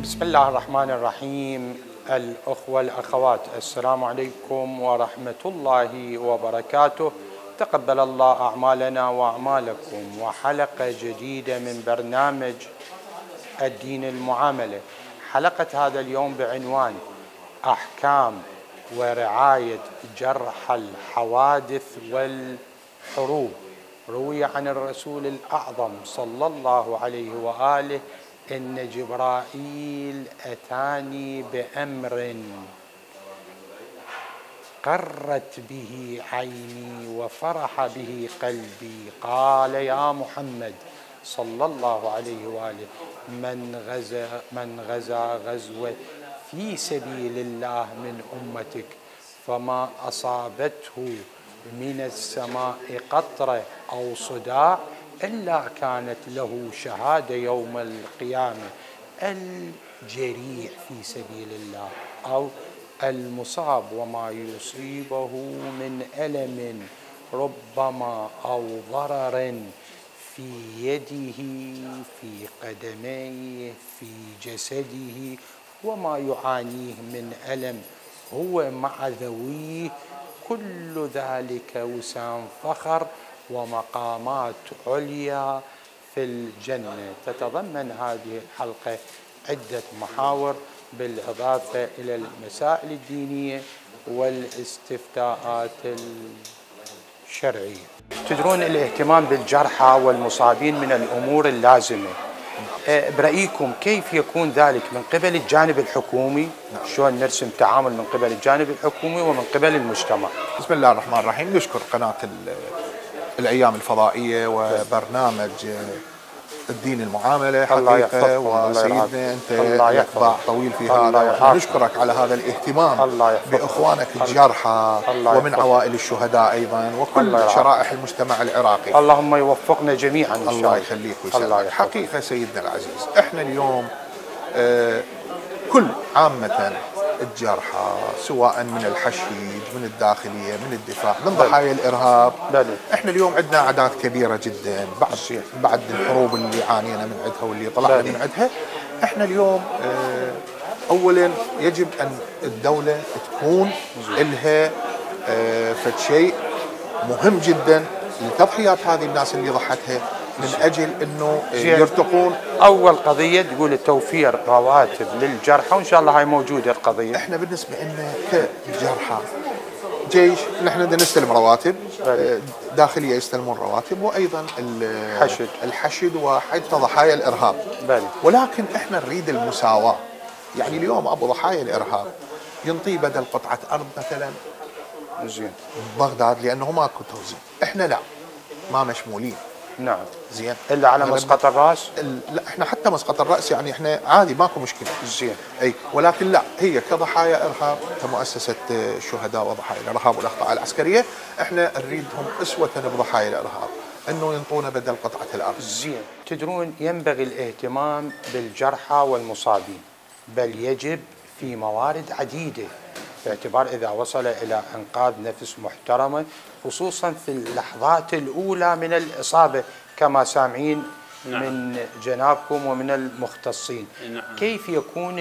بسم الله الرحمن الرحيم. الأخوة الأخوات، السلام عليكم ورحمة الله وبركاته. تقبل الله أعمالنا وأعمالكم، وحلقة جديدة من برنامج الدين المعاملة. حلقة هذا اليوم بعنوان أحكام ورعاية جرحى الحوادث والحروب. روي عن الرسول الأعظم صلى الله عليه وآله إن جبرائيل أتاني بأمر قرت به عيني وفرح به قلبي. قال: يا محمد صلى الله عليه وآله، من غزا غزوة في سبيل الله من أمتك فما أصابته من السماء قطرة أو صداع إلا كانت له شهادة يوم القيامة. الجريح في سبيل الله أو المصاب وما يصيبه من ألم ربما أو ضرر في يده، في قدميه، في جسده، وما يعانيه من ألم هو مع ذويه، كل ذلك وسام فخر ومقامات عليا في الجنة. تتضمن هذه الحلقة عدة محاور بالإضافة إلى المسائل الدينية والاستفتاءات الشرعية. تدرون الاهتمام بالجرحى والمصابين من الأمور اللازمة. برأيكم كيف يكون ذلك من قبل الجانب الحكومي؟ شلون نرسم تعامل من قبل الجانب الحكومي ومن قبل المجتمع؟ بسم الله الرحمن الرحيم. نشكر قناة الأيام الفضائية وبرنامج الدين المعاملة حقيقة، وسيدنا أنت لك باع طويل في هذا، ونشكرك على هذا الاهتمام بإخوانك الجرحى ومن عوائل الشهداء أيضا وكل شرائح المجتمع العراقي. اللهم يوفقنا جميعا إن شاء الله. الله يخليك ويسلمك. حقيقة سيدنا العزيز، احنا اليوم كل عامة الجرحى سواء من الحشيد، من الداخلية، من الدفاع، من ضحايا الإرهاب. احنا اليوم عندنا أعداد كبيرة جدا بعد الحروب اللي عانينا من عندها واللي طلعنا من عندها. احنا اليوم أولا يجب أن الدولة تكون لها فد شيء مهم جدا لتضحيات هذه الناس اللي ضحتها من أجل أنه يرتقون. أول قضية تقول توفير رواتب للجرحى، وإن شاء الله هاي موجودة القضية. إحنا بالنسبة لنا كجرحى جيش نحن بدنا نستلم رواتب، داخلية يستلمون رواتب، وأيضا الحشد وحتى ضحايا الإرهاب. ولكن إحنا نريد المساواة. يعني اليوم أبو ضحايا الإرهاب ينطي بدل قطعة أرض مثلا زين بغداد لأنه ماكو توزيع. إحنا لا، ما مشمولين. نعم زين، الا على مسقط الراس. لا، احنا حتى مسقط الراس يعني احنا عادي ماكو مشكله. زين، اي، ولكن لا، هي كضحايا ارهاب، كمؤسسه الشهداء وضحايا الارهاب والاخطاء العسكريه، احنا نريدهم اسوه بضحايا الارهاب انه ينطونا بدل قطعه الارض. زين، تدرون ينبغي الاهتمام بالجرحى والمصابين، بل يجب في موارد عديده، باعتبار إذا وصل إلى إنقاذ نفس محترمة، خصوصا في اللحظات الأولى من الإصابة كما سامعين من جنابكم ومن المختصين. كيف يكون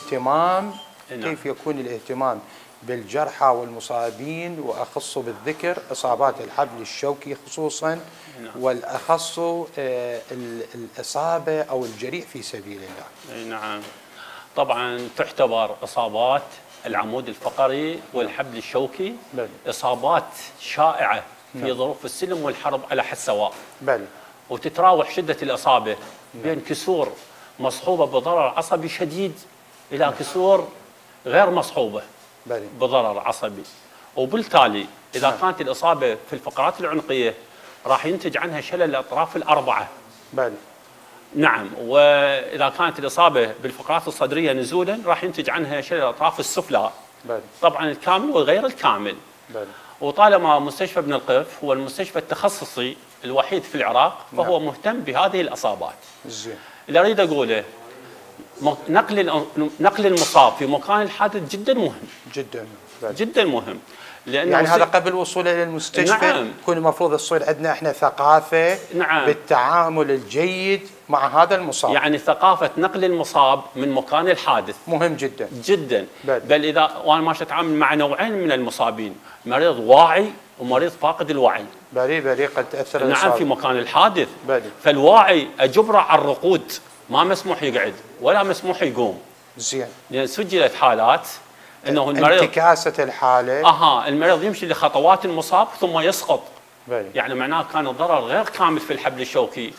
الاهتمام بالجرحى والمصابين، وأخص بالذكر إصابات الحبل الشوكي خصوصا، والأخص الإصابة أو الجريح في سبيل الله؟ نعم، طبعا تعتبر إصابات العمود الفقري والحبل الشوكي إصابات شائعة في ظروف السلم والحرب على حد سواء. وتتراوح شدة الإصابة بين كسور مصحوبة بضرر عصبي شديد إلى كسور غير مصحوبة بضرر عصبي. وبالتالي إذا كانت الإصابة في الفقرات العنقية راح ينتج عنها شلل الأطراف الأربعة. نعم، وإذا كانت الإصابة بالفقرات الصدرية نزولا راح ينتج عنها شلل الأطراف السفلى. طبعا الكامل وغير الكامل. وطالما مستشفى ابن القف هو المستشفى التخصصي الوحيد في العراق، فهو مهتم بهذه الإصابات. اللي أريد أقوله، نقل المصاب في مكان الحادث جدا مهم. جدا جدا مهم. لأنه يعني هذا قبل وصوله إلى المستشفى. نعم. يكون المفروض تصير عندنا احنا ثقافة. نعم. بالتعامل الجيد مع هذا المصاب. يعني ثقافة نقل المصاب من مكان الحادث مهم جدا جدا. بل إذا وأنا ماشي أتعامل مع نوعين من المصابين، مريض واعي ومريض فاقد الوعي. بري قد تأثر. نعم في مكان الحادث. فالواعي أجبره على الرقود، ما مسموح يقعد ولا مسموح يقوم. زين. لأن سجلت حالات انه المريض انتكاسه الحاله. المريض يمشي لخطوات المصاب ثم يسقط. بلي. يعني معناه كان الضرر غير كامل في الحبل الشوكي،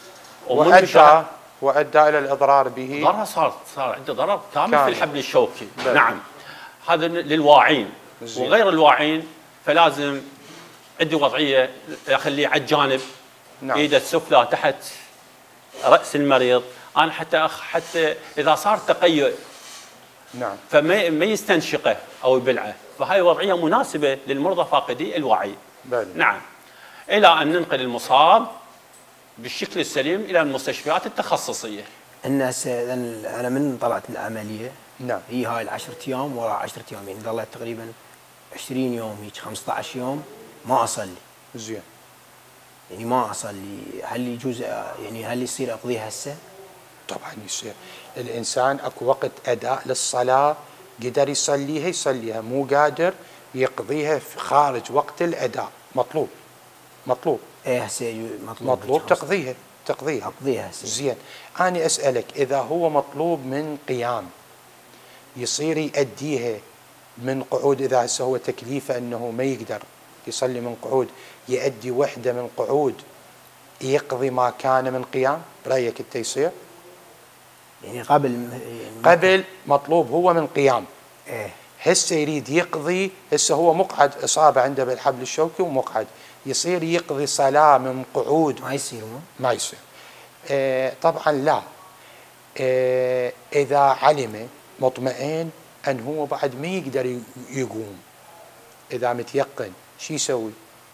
وادى الى الاضرار به. ضرر صار عنده ضرر كامل في الحبل الشوكي. بلي. نعم. هذا للواعين. وغير الواعين فلازم عندي وضعيه اخليه على الجانب. نعم. ايده السفلى تحت راس المريض، انا حتى اذا صار تقيؤ. نعم. فما يستنشقه او يبلعه، فهاي وضعيه مناسبه للمرضى فاقدي الوعي. بلي. نعم. الى ان ننقل المصاب بالشكل السليم الى المستشفيات التخصصيه. الناس انا من طلعت العمليه. نعم. هي هاي ال10 ايام وراء 10 ايام، يعني ظلت تقريبا 20 يوم هيك 15 يوم ما اصلي. زين. يعني ما اصلي، هل يجوز يعني هل يصير اقضيها هسه؟ طبعا يصير. الانسان اكو وقت اداء للصلاه قدر يصليها، مو قادر يقضيها في خارج وقت الاداء. مطلوب. ايه هسه مطلوب تقضيها. اقضيها هسه. زين. انا اسالك، اذا هو مطلوب من قيام يصير يأديها من قعود؟ اذا هسه هو تكليفه انه ما يقدر يصلي من قعود، يأدي وحده من قعود يقضي ما كان من قيام؟ برايك انت يصير؟ يعني قبل مطلوب هو من قيام. ايه. هسه يريد يقضي، هسه هو مقعد، اصابه عنده بالحبل الشوكي ومقعد، يصير يقضي صلاه من قعود؟ ما يصير. طبعا لا. اذا علم مطمئن ان هو بعد ما يقدر يقوم، اذا متيقن، شو يسوي؟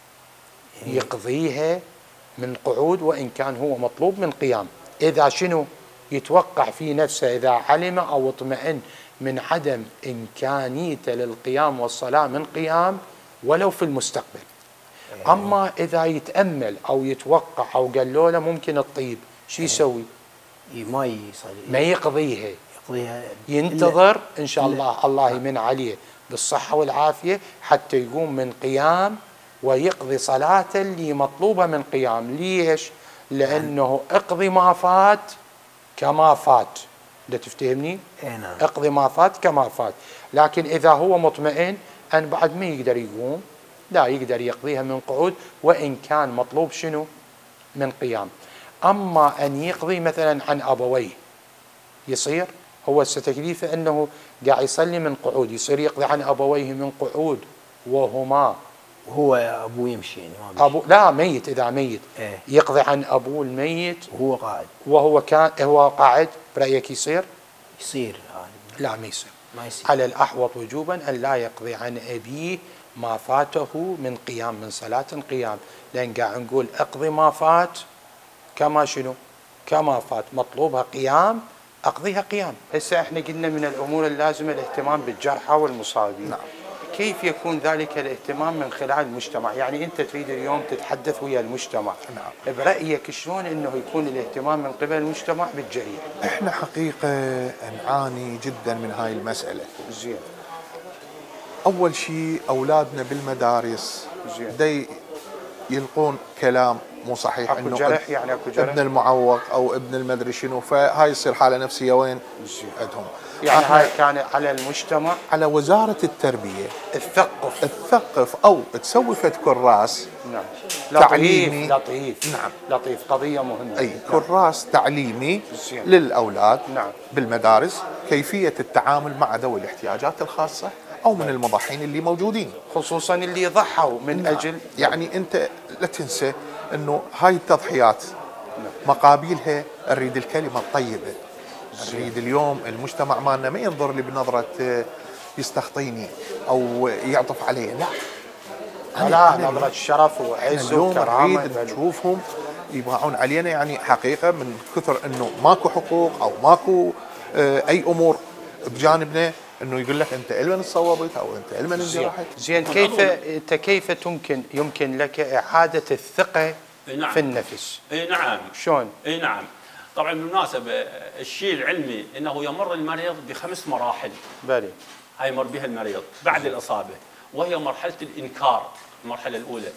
يقضيها من قعود وان كان هو مطلوب من قيام. اذا شنو يتوقع في نفسه، اذا علم او اطمئن من عدم امكانيته للقيام والصلاه من قيام ولو في المستقبل. اما اذا يتامل او يتوقع او قالوا له ممكن الطيب، شو يسوي؟ ما يصلي، ما يقضيها، ينتظر ان شاء الله يمن عليه بالصحه والعافيه حتى يقوم من قيام ويقضي صلاته اللي مطلوبه من قيام. ليش؟ لانه اقضي ما فات كما فات. ده تفتهمني؟ نعم. اقضي ما فات كما فات. لكن اذا هو مطمئن ان بعد ما يقدر يقوم، لا، يقدر يقضيها من قعود وان كان مطلوب شنو؟ من قيام. اما ان يقضي مثلا عن ابويه يصير؟ هو تكليفه انه قاعد يصلي من قعود، يصير يقضي عن ابويه من قعود وهما هو ابوه يمشي يعني ما ابو لا ميت. اذا ميت يقضي عن ابوه الميت وهو قاعد، هو قاعد. برايك يصير؟ يصير. لا ما يصير. على الاحوط وجوبا ان لا يقضي عن ابيه ما فاته من قيام، من صلاه قيام، لان قاعد نقول اقضي ما فات كما شنو؟ كما فات. مطلوبها قيام، اقضيها قيام. هسه احنا قلنا من الامور اللازمه الاهتمام بالجرحى والمصابين. نعم. كيف يكون ذلك الاهتمام من خلال المجتمع؟ يعني انت تريد اليوم تتحدث ويا المجتمع. نعم. برايك شلون انه يكون الاهتمام من قبل المجتمع بالجريح؟ احنا حقيقه نعاني جدا من هاي المساله. زين. اول شيء اولادنا بالمدارس زين يلقون كلام مو صحيح، انه جرح، يعني اكو جرح، ابن المعوق او ابن المدري شنو، فهاي يصير حاله نفسيه وين عندهم. يعني هاي كان على المجتمع، على وزاره التربيه تثقف او تسوي فد كراس. نعم. تعليمي. لطيف. نعم. لطيف، قضيه مهمه. اي كراس تعليمي للاولاد. نعم. بالمدارس كيفيه التعامل مع ذوي الاحتياجات الخاصه او من المضحين اللي موجودين، خصوصا اللي ضحوا من اجل. يعني انت لا تنسى انه هاي التضحيات مقابلها نريد الكلمه الطيبه. نريد اليوم المجتمع مالنا ما ينظر لي بنظره يستخطيني او يعطف علي، لا، نظره شرف وعز وكرامه. نريد نشوفهم يباعون علينا، يعني حقيقه من كثر انه ماكو حقوق او ماكو اي امور بجانبنا انه يقول لك انت لمن تصوبت او انت لمن انجرحت. زين كيف يمكن لك اعاده الثقه نعم. في النفس؟ اي نعم. شلون؟ اي نعم. طبعا بالمناسبه الشيء العلمي انه يمر المريض ب5 مراحل. بالي. هاي يمر بها المريض بعد الاصابه، وهي مرحله الانكار، المرحله الاولى.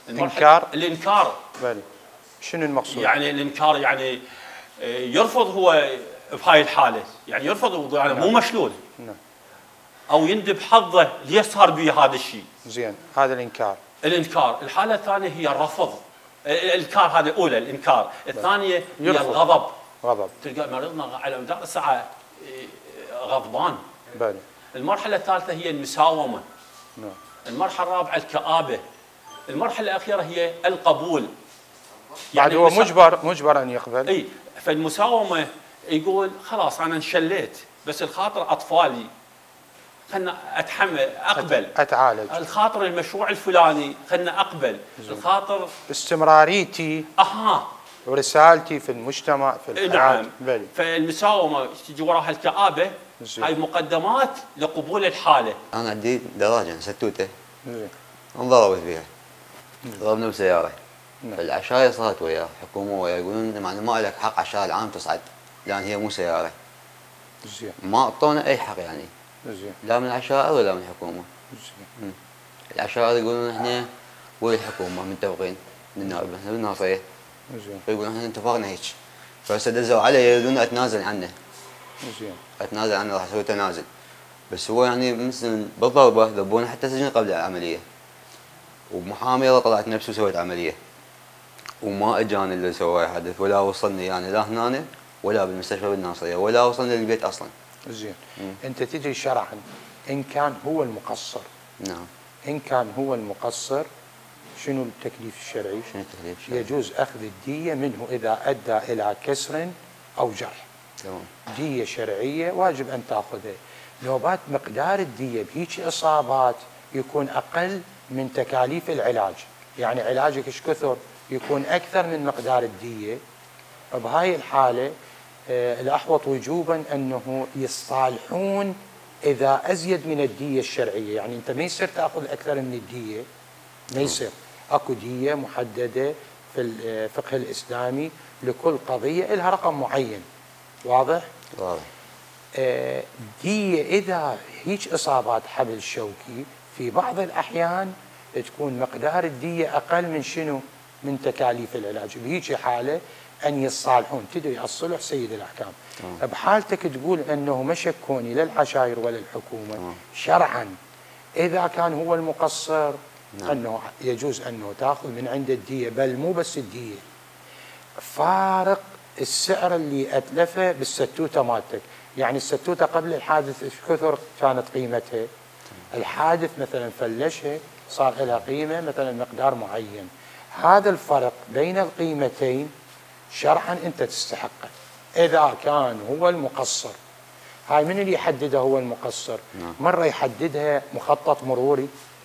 الانكار. بالي. شنو المقصود؟ يعني الانكار يعني يرفض هو بهاي الحاله، يعني يرفض يعني مو مشلول. نعم. او يندب حظه ليش صار بي هذا الشيء. زين، هذا الانكار. الحاله الثانيه هي الرفض. الانكار هذا الاولى الانكار، الثانيه هي الغضب. تلقى مريضنا على مدار الساعه غضبان. بالي. المرحله الثالثه هي المساومه. نعم. المرحله الرابعه الكآبه. المرحله الاخيره هي القبول. يعني هو مجبر ان يقبل. اي، فالمساومه يقول خلاص انا انشليت، بس الخاطر اطفالي خلنا اقبل اتعالج. الخاطر المشروع الفلاني خلنا اقبل. الخاطر استمراريتي ورسالتي في المجتمع في الحياه. نعم. بالي. فالمساومه تجي وراها الكآبه. هاي مقدمات لقبول الحاله. انا عندي دراجه ستوته انضربت فيها، ضربنا بسياره. فالعشايه صارت وياه، حكومه وياه، يقولون يعني ما لك حق على الشارع العام تصعد لان هي مو سياره. زين. ما اعطونا اي حق يعني. زين. لا من العشائر ولا من الحكومه. زين. العشائر يقولون احنا والحكومه متفقين من النائب احنا بالناصيه. زين. فيقولون احنا اتفقنا هيك. فهسه دزوا علي يريدون اتنازل عنه. زين. اتنازل عنه، راح اسوي تنازل. بس هو يعني مثل بالضربه ذبونا حتى سجن قبل العمليه. وبمحاميه طلعت نفسي وسويت عمليه. وما اجاني اللي سوى حدث ولا وصلني يعني لا هنا ولا بالمستشفى بالناصريه ولا وصلني للبيت اصلا. زين. انت تدري شرعا ان كان هو المقصر. نعم. ان كان هو المقصر شنو التكليف الشرعي؟ شنو التكليف الشرعي؟ يجوز اخذ الديه منه اذا ادى الى كسر او جرح. تمام. ديه شرعيه واجب ان تاخذها. نوبات مقدار الديه بهيك اصابات يكون اقل من تكاليف العلاج، يعني علاجك ايش كثر؟ يكون اكثر من مقدار الديه. بهاي الحاله الاحوط وجوبا انه يصالحون اذا ازيد من الديه الشرعيه، يعني انت ما يصير تاخذ اكثر من الديه، ما يصير. اكو ديه محدده في الفقه الاسلامي لكل قضيه لها رقم معين. واضح؟ واضح. ديه اذا هيك اصابات حبل شوكي في بعض الاحيان تكون مقدار الديه اقل من شنو؟ من تكاليف العلاج، بهيك حاله ان يصالحون. تدري الصلح سيد الاحكام. بحالتك تقول انه ما شكوني لا العشائر ولا الحكومه. شرعا اذا كان هو المقصر انه يجوز انه تاخذ من عنده الديه، بل مو بس الديه، فارق السعر اللي اتلفه بالستوته مالتك. يعني الستوته قبل الحادث ايش كثر كانت قيمتها؟ الحادث مثلا فلشها صار لها قيمه مثلا مقدار معين. هذا الفرق بين القيمتين شرعا انت تستحقه اذا كان هو المقصر. هاي من اللي يحددها هو المقصر؟ مره يحددها مخطط مروري.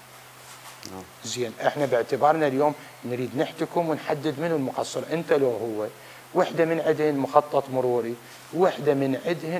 زين، احنا باعتبارنا اليوم نريد نحتكم ونحدد من المقصر، انت لو هو. وحده من عندهن مخطط مروري، وحده من عندهن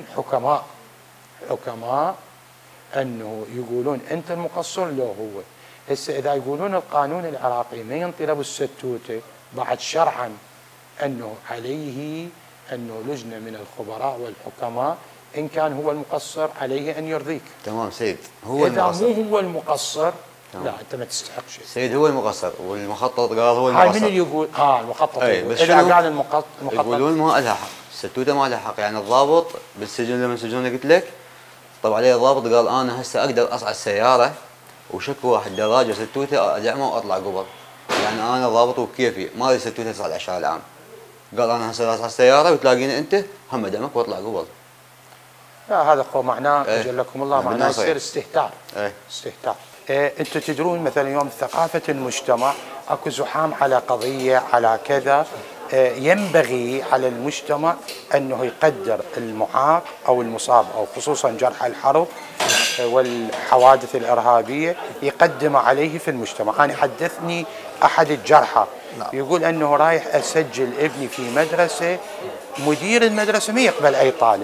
حكماء انه يقولون انت المقصر لو هو. هسه اذا يقولون القانون العراقي ما ينطلب الستوته، بعد شرعا انه عليه انه لجنه من الخبراء والحكماء ان كان هو المقصر عليه ان يرضيك. تمام سيد، هو اذا المقصر. مو هو المقصر لا انت ما تستحق شيء. سيد هو المقصر والمخطط قال هو المقصر. هاي من اللي يقول؟ المخطط. بس اذا قال المخطط يقولون ما لها حق، الستوته ما لها حق. يعني الضابط بالسجن لما سجنوني قلت لك طب علي الضابط قال انا هسه اقدر اصعد سياره وشكو واحد دراجه ستوته ادعمه واطلع قبل. يعني انا ضابط وكيفي ما اريد ستوته تصعد على الشارع العام. قال انا هسه اصعد السياره وتلاقيني انت هم ادعمك واطلع قبل. لا هذا معناه اجلكم الله معناه يصير استهتار. استهتار. انتم تدرون مثلا يوم ثقافه المجتمع اكو زحام على قضيه على كذا. ينبغي على المجتمع انه يقدر المعاق او المصاب او خصوصا جرح الحرب والحوادث الارهابيه يقدم عليه في المجتمع. انا حدثني احد الجرحى يقول انه رايح اسجل ابني في مدرسه، مدير المدرسه ما يقبل اي طالب.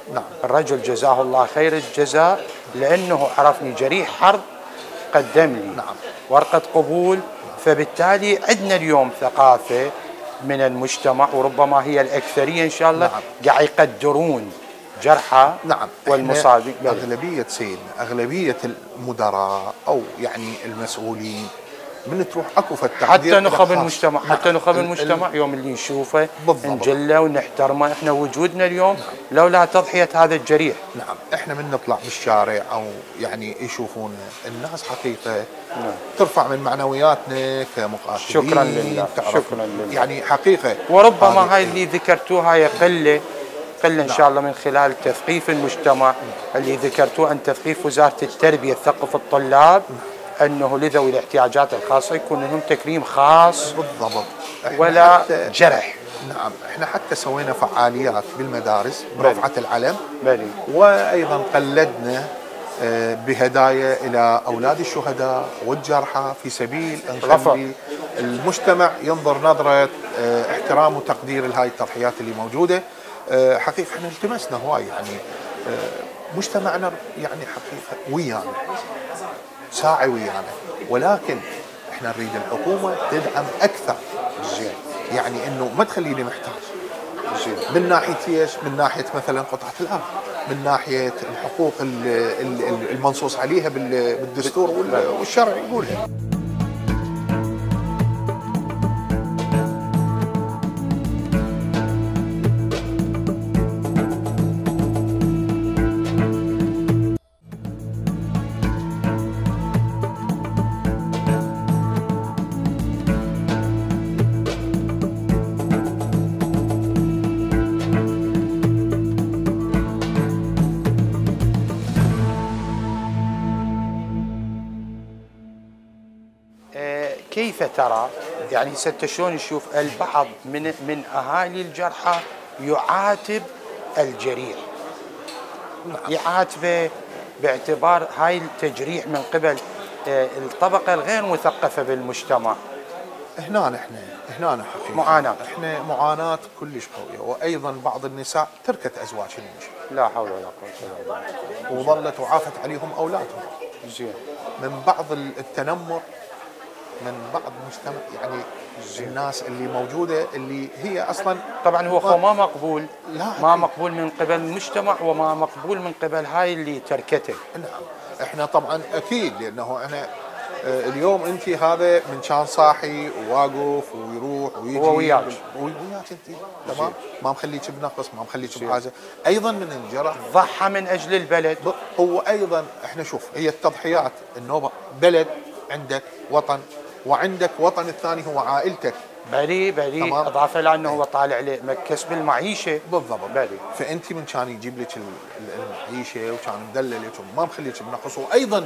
نعم. الرجل جزاه الله خير الجزاء لأنه عرفني جريح حرب، قدم لي نعم. ورقة قبول. فبالتالي عندنا اليوم ثقافة من المجتمع، وربما هي الأكثرية إن شاء الله، نعم. قاعد يقدرون جرحى نعم. والمصابين. أغلبية سيدنا، أغلبية المدراء أو يعني المسؤولين من تروح اكو فتح حتى نخب المجتمع، حتى نعم. نخب المجتمع يوم اللي نشوفه بالضبط. نجله ونحترمه. احنا وجودنا اليوم لولا تضحية هذا الجريح. نعم. احنا من نطلع بالشارع او يعني يشوفونا الناس حقيقه نعم. ترفع من معنوياتنا كمقاتلين. شكرا لله، شكرا لله. يعني حقيقه وربما هاي اللي ذكرتوها هي قله ان شاء الله من خلال تثقيف المجتمع اللي ذكرتوه عن تثقيف وزاره التربيه تثقف الطلاب انه لذوي الاحتياجات الخاصه يكون لهم تكريم خاص بالضبط ولا جرح. نعم. احنا حتى سوينا فعاليات بالمدارس برفعه العلم. بلي. وايضا قلدنا بهدايا الى اولاد الشهداء والجرحى في سبيل ان نخلي المجتمع ينظر نظره احترام وتقدير لهاي التضحيات اللي موجوده. حقيقه احنا التمسنا هواي يعني مجتمعنا يعني حقيقه ويانا ساعي ويانا، ولكن احنا نريد الحكومه تدعم اكثر. زين. يعني انه ما تخليني محتاج. زين. من ناحيه ايش؟ من ناحيه مثلا قطعه الارض، من ناحيه الحقوق المنصوص عليها بالدستور والشرع يقولها. كيف ترى يعني هسه شلون نشوف البعض من اهالي الجرحى يعاتب الجريح، يعاتبه باعتبار هاي التجريح من قبل الطبقه الغير مثقفه بالمجتمع. هنا حقيقة معاناة. احنا معاناة كلش قوية، وايضا بعض النساء تركت ازواجهن لا حول ولا قوة الا بالله وظلت وعافت عليهم اولادهم. زين. من بعض التنمر من بعض مجتمع يعني الناس اللي موجوده اللي هي اصلا طبعا هو ما مقبول، لا ما مقبول من قبل المجتمع وما مقبول من قبل هاي اللي تركته. نعم. احنا طبعا اكيد لانه احنا اليوم انت هذا من كان صاحي وواقف ويروح ويجي هو وياك انت تمام، ما مخليك بنقص، ما مخليك بحاجه، ايضا من انجرح ضحى من اجل البلد. هو ايضا احنا شوف هي التضحيات النوبه بلد، عندك وطن وعندك وطن الثاني هو عائلتك. بلي اضافه لانه هو طالع له كسب المعيشه. بالضبط. بلي. فانت من كان يجيب لك المعيشه وكان مدللك وما مخليك بنقص، وايضا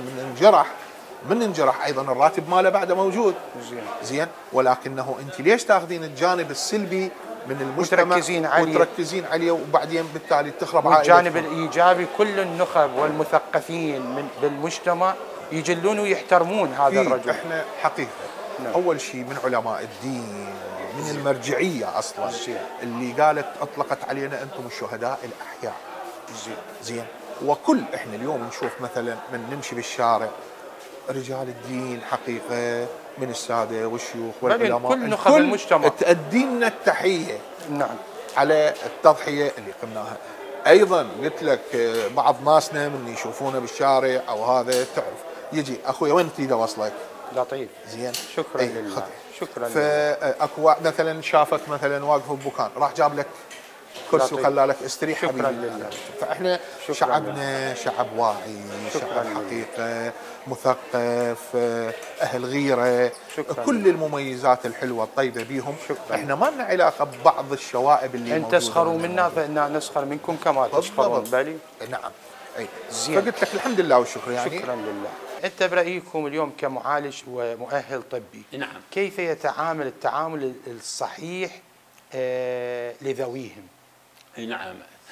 من انجرح ايضا الراتب ماله بعده موجود. زين. ولكنه انت ليش تاخذين الجانب السلبي من المجتمع وتركزين عليه وبعدين بالتالي تخرب عائلتك. والجانب الايجابي كل النخب والمثقفين بالمجتمع يجلون ويحترمون هذا الرجل. احنا حقيقه اول شيء من علماء الدين، من المرجعيه اصلا اللي قالت اطلقت علينا انتم الشهداء الاحياء. زين. وكل احنا اليوم نشوف مثلا من نمشي بالشارع رجال الدين حقيقه من الساده والشيوخ والعلماء كل نخب المجتمع تأدي لنا التحيه. نعم. على التضحيه اللي قمناها. ايضا قلت لك بعض ناسنا من يشوفونا بالشارع او هذا تعرف يجي اخوي وين تريد اوصلك؟ لطيف. زين. شكرا لله. شكرا. فاكو مثلا شافك مثلا واقف بمكان راح جاب لك كرسي وخلى لك استريح. شكرا لله. فاحنا شعبنا شعب واعي، شعب حقيقه مثقف، اهل غيره، كل المميزات الحلوه الطيبه بيهم. احنا ما لنا علاقه ببعض الشوائب اللي ان تسخروا منا فإنا نسخر منكم كما تسخرون. بالي. نعم. اي. فقلت لك الحمد لله والشكر يعني. شكرا لله. انت برايكم اليوم كمعالج ومؤهل طبي، نعم، كيف يتعامل التعامل الصحيح لذويهم؟ نعم،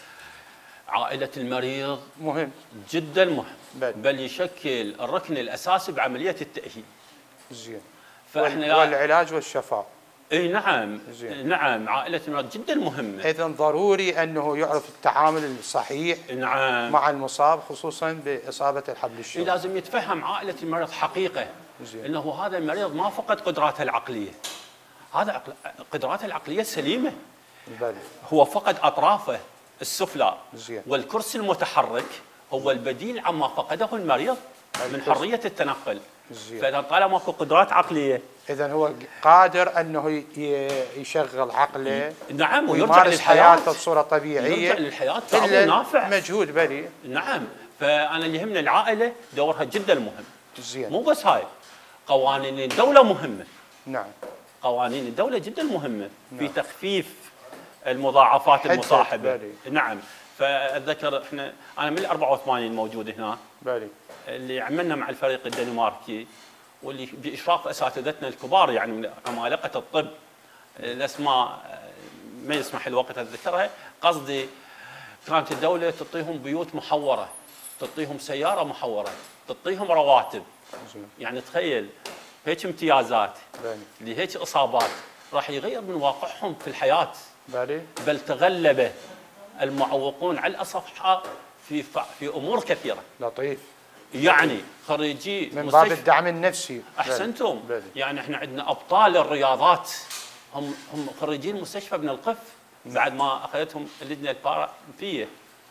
عائلة المريض مهم جدا مهم، بل يشكل الركن الأساسي بعملية التأهيل. زين. فإحنا والعلاج والشفاء. اي نعم. زين. نعم، عائله المريض جدا مهمه. اذا ضروري انه يعرف التعامل الصحيح نعم. مع المصاب، خصوصا باصابه الحبل الشوكي. لازم يتفهم عائله المريض حقيقه زين. انه هذا المريض ما فقد قدراته العقليه، هذا قدراته العقليه سليمه. بلى. هو فقد اطرافه السفلى. زين. والكرسي المتحرك هو البديل عما فقده المريض من حريه التنقل. زين. فاذا طالما اكو قدرات عقليه، اذا هو قادر انه يشغل عقله. نعم، ويرجع ويمارس للحياه حياته بصوره طبيعيه. يرجع للحياه تعاون نافع. مجهود بريء. نعم. فانا اللي يهمني العائله دورها جدا مهم. زين. مو بس هاي، قوانين الدوله مهمه. نعم. قوانين الدوله جدا مهمه في تخفيف المضاعفات المصاحبه. نعم. فاتذكر انا من 84 موجود هنا. بالي. اللي عملنا مع الفريق الدنماركي، واللي باشراف اساتذتنا الكبار يعني من عمالقه الطب، الاسماء ما يسمح الوقت اذكرها. قصدي كانت الدوله تعطيهم بيوت محوره، تعطيهم سياره محوره، تعطيهم رواتب. يعني تخيل هيك امتيازات لهيك اصابات راح يغير من واقعهم في الحياه. بل تغلب المعوقون على الاصحاء في امور كثيره. لطيف. يعني خريجي من باب الدعم النفسي. احسنتم. يعني احنا عندنا ابطال الرياضات هم خريجين مستشفى ابن القف بعد ما اخذتهم اللجنه البارالمبيه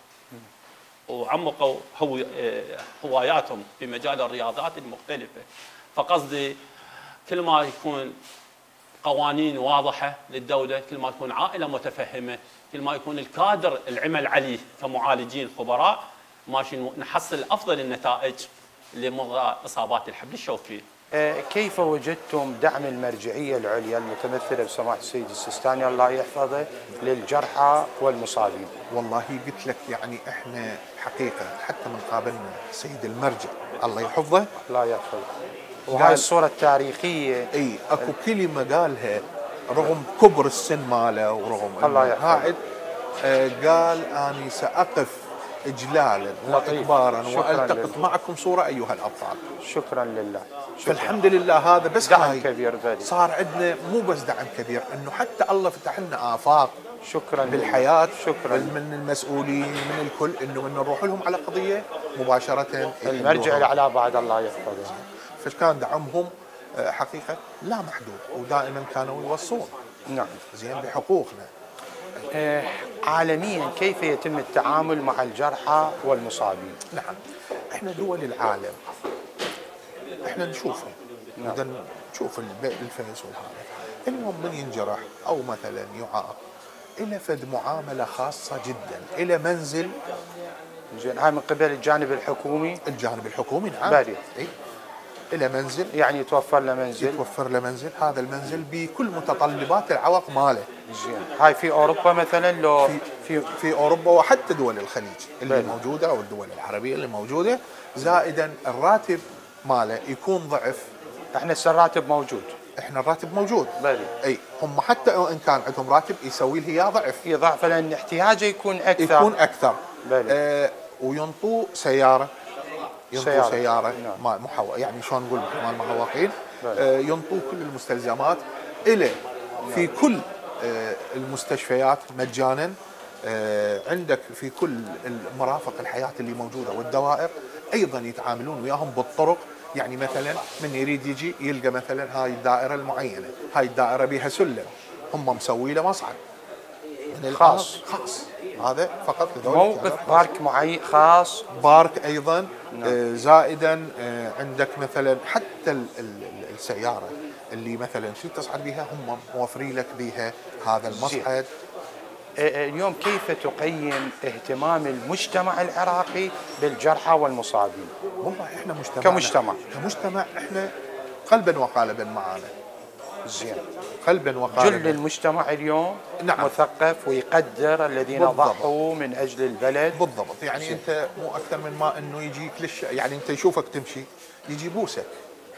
وعمقوا هواياتهم في مجال الرياضات المختلفه. فقصدي كل ما يكون قوانين واضحه للدوله، كل ما تكون عائله متفهمه، كل ما يكون الكادر العمل عليه كمعالجين خبراء، ماشي نحصل افضل النتائج لمضى اصابات الحبل الشوكي. كيف وجدتم دعم المرجعيه العليا المتمثله بسماحه السيد السيستاني الله يحفظه للجرحى والمصابين؟ والله قلت لك يعني احنا حقيقه حتى من قابلنا السيد المرجع الله يحفظه. الله يحفظه. وهاي الصوره التاريخيه. اي اكو كلمه قالها رغم كبر السن ماله ورغم الله يحفظه. قال اني ساقف اجلالا واكبارا والتقط معكم صوره ايها الابطال. شكرا لله. فالحمد لله هذا بس دعم كبير ذلك. صار عندنا مو بس دعم كبير، انه حتى الله فتح لنا افاق. شكرا بالحياه. شكرا من المسؤولين من الكل انه من نروح لهم على قضيه مباشره. المرجع الاعلى بعد الله يحفظه. فكان دعمهم حقيقه لا محدود، ودائما كانوا يوصون. نعم. زين بحقوقنا. عالميا كيف يتم التعامل مع الجرحى والمصابين؟ نعم. احنا دول العالم احنا نشوفها. نعم. نشوف الفيس والهذا. المهم من ينجرح او مثلا يعاق الى فد معامله خاصه جدا، الى منزل. زين. هاي من قبل الجانب الحكومي؟ الجانب الحكومي نعم. باري. الى منزل، يعني يتوفر له منزل. يتوفر له منزل، هذا المنزل بكل متطلبات العوق ماله. زين. هاي في اوروبا مثلا لو في اوروبا وحتى دول الخليج اللي موجوده او الدول العربيه اللي موجوده، زائدا الراتب ماله يكون ضعف. احنا هسه الراتب موجود. احنا الراتب موجود. بلي. اي هم حتى ان كان عندهم راتب يسوي له اياه ضعف. هي ضعف لان احتياجه يكون اكثر. بلي. وينطوا سياره. ينطوا سياره نعم. يعني شلون نقول مال معوقين. ينطوا كل المستلزمات الى في كل المستشفيات مجانا. عندك في كل المرافق الحياه اللي موجوده والدوائر ايضا يتعاملون وياهم بالطرق. يعني مثلا من يريد يجي يلقى مثلا هاي الدائره المعينه، هاي الدائره بها سلم، هم مسوي له مصعد خاص. هذا فقط موقف بارك معين خاص. بارك ايضا. نعم. زائدا عندك مثلا حتى السياره اللي مثلا شو تصعد بها هم موفرين لك بها هذا المصعد. اليوم كيف تقيم اهتمام المجتمع العراقي بالجرحى والمصابين؟ والله احنا كمجتمع احنا قلبا وقالبا معانا. زين. قلبا وقالبا. جل المجتمع اليوم نعم. مثقف ويقدر الذين ضحوا من اجل البلد. بالضبط. يعني زين. انت مو اكثر من ما انه يجيك يعني انت يشوفك تمشي يجي بوسك.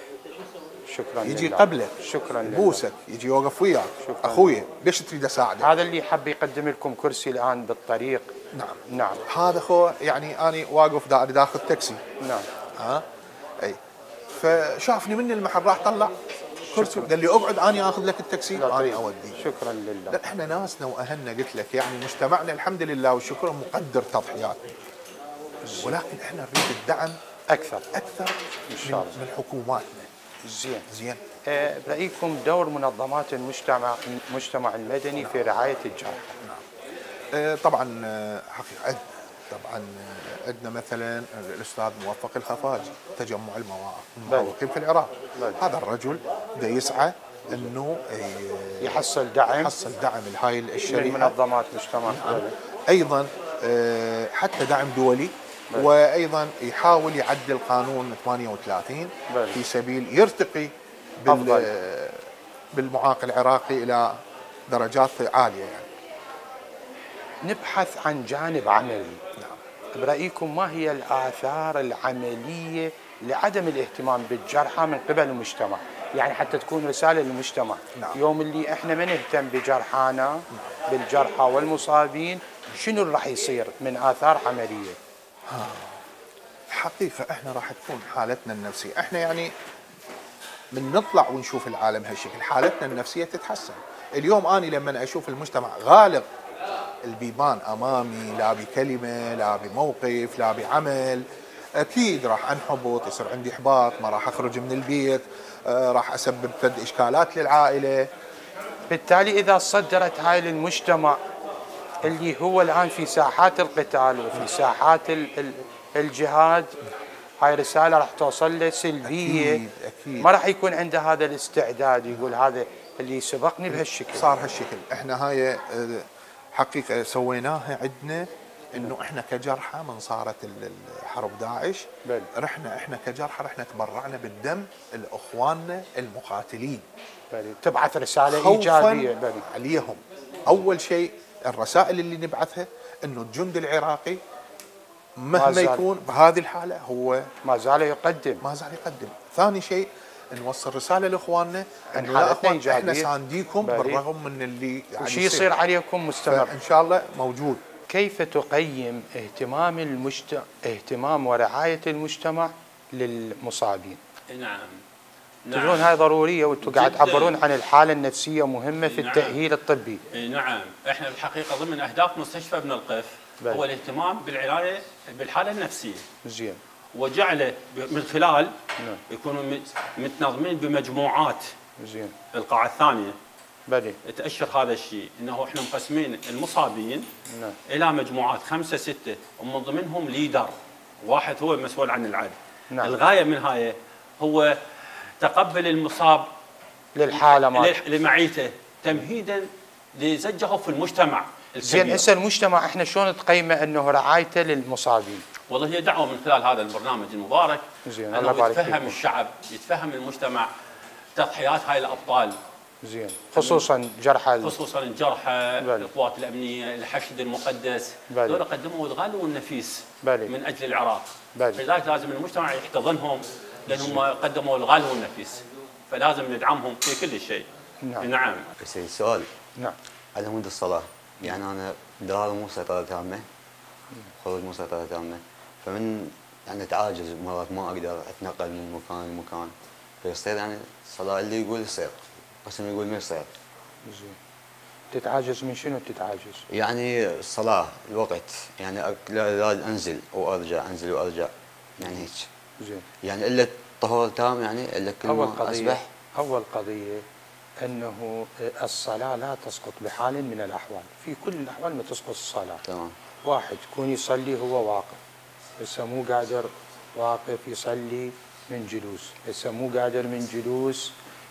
شكرا يجي لله. قبلك. شكرا لله. بوسك، يجي يوقف وياك. اخويا ليش تريد اساعدك؟ هذا اللي حب يقدم لكم كرسي الان بالطريق. نعم. هذا هو يعني انا واقف داخل تاكسي. نعم. اي فشافني من المحل راح طلع كرسي، قال لي اقعد انا اخذ لك التاكسي انا اودي. شكرا لله. لا احنا ناسنا واهلنا قلت لك يعني مجتمعنا الحمد لله والشكر مقدر تضحياتنا، ولكن احنا نريد الدعم اكثر ان شاء الله من حكوماتنا. زين. برأيكم دور منظمات المجتمع المدني في رعاية الجرحى؟ طبعا حقيقة طبعا عندنا مثلا الاستاذ موفق الخفاجي تجمع المعوقين في العراق. هذا الرجل دا يسعى انه يحصل دعم لهاي الشريحه من منظمات مجتمع. ايضا حتى دعم دولي، وايضا يحاول يعدل قانون 38 في سبيل يرتقي بالمعاق العراقي الى درجات عاليه يعني. نبحث عن جانب عملي. برأيكم ما هي الآثار العملية لعدم الاهتمام بالجرحى من قبل المجتمع؟ يعني حتى تكون رسالة للمجتمع. يوم اللي احنا ما نهتم بجرحانا بالجرحى والمصابين، شنو راح يصير من آثار عملية؟ حقيقة احنا راح تكون حالتنا النفسية، احنا يعني من نطلع ونشوف العالم هالشكل حالتنا النفسية تتحسن. اليوم أنا لما أشوف المجتمع غالق البيبان أمامي، لا بكلمة لا بموقف لا بعمل، أكيد راح أنحبط، يصير عندي إحباط، ما راح أخرج من البيت، راح أسبب فد إشكالات للعائلة. بالتالي إذا صدرت هاي المجتمع اللي هو الآن في ساحات القتال وفي ساحات الجهاد، هاي رسالة راح توصل له سلبية. أكيد. ما راح يكون عنده هذا الاستعداد يقول هذا اللي سبقني بهالشكل. صار هالشكل. احنا هاي حقيقة سويناها عندنا، انه احنا كجرحى من صارت الحرب داعش، رحنا احنا كجرحى رحنا تبرعنا بالدم لاخواننا المقاتلين. تبعث رسالة إيجابية عليهم. اول شيء الرسائل اللي نبعثها انه الجندي العراقي مهما يكون بهذه الحالة هو ما زال يقدم. ثاني شيء نوصل رسالة لاخواننا انه يا اخوان احنا سانديكم بالرغم من اللي يعني وشي يصير عليكم مستمر ان شاء الله موجود. كيف تقيم اهتمام ورعاية المجتمع للمصابين؟ نعم. تدرون هاي ضرورية، وانتم قاعد تعبرون عن الحالة النفسية مهمة في التأهيل الطبي. نعم، احنا بالحقيقة ضمن اهداف مستشفى ابن القف هو الاهتمام بالعناية بالحالة النفسية. زين. وجعله من خلال يكونوا متنظمين بمجموعات. زين. القاعة الثانية تأشر هذا الشيء، انه احنا مقسمين المصابين الى مجموعات 5 6 ومن ضمنهم ليدر واحد هو مسؤول عن العد. الغاية من هاي هو تقبل المصاب للحالة لمعيته تمهيدا لزجه في المجتمع. زين، هسه المجتمع احنا شلون تقيمه انه رعايته للمصابين؟ والله هي دعوه من خلال هذا البرنامج المبارك. زين. انه يتفهم الشعب، يتفهم المجتمع تضحيات هاي الابطال. زين. خصوصا الجرحى القوات الامنيه، الحشد المقدس، دول قدموا الغالي والنفيس من اجل العراق. فلذلك لازم المجتمع يحتضنهم، لانهم قدموا الغالي والنفيس، فلازم ندعمهم في كل شيء. نعم. بس السؤال نعم على مود الصلاه، يعني انا دار مو سيطره تامه، خروج مو سيطره تامه، فمن يعني اتعاجز مرات ما اقدر اتنقل من مكان لمكان، فيصير يعني الصلاه اللي يقول يصير، بس اللي يقول ما يصير. زين. تتعاجز من شنو تتعاجز؟ يعني الصلاه الوقت، يعني لازم انزل وارجع انزل وارجع، يعني هيك. زين. يعني الا الطهور تام، يعني الا كل ما اسبح. اول قضيه انه الصلاه لا تسقط بحال من الاحوال، في كل الاحوال ما تسقط الصلاه. تمام. واحد يكون يصلي هو واقف، هسه مو قادر واقف يصلي من جلوس، هسه مو قادر من جلوس